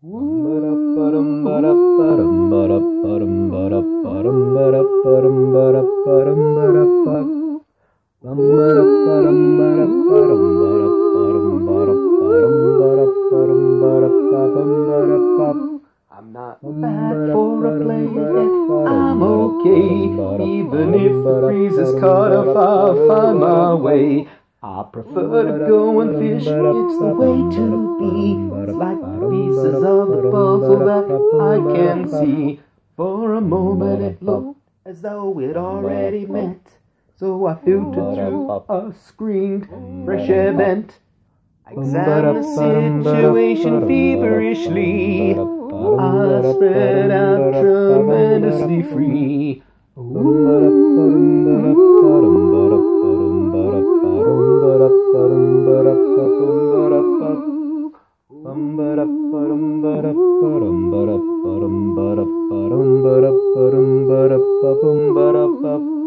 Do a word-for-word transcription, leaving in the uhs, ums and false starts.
I'm not bad for a player, I'm okay. Even if the breeze is cut off, I'll find my way. I prefer to go and fish, it's the way to be. It's like pieces of the puzzle that I can see. For a moment it looked as though it already meant, so I filtered through a screened fresh event. I examined the situation feverishly. I spread out tremendously free. Ooh.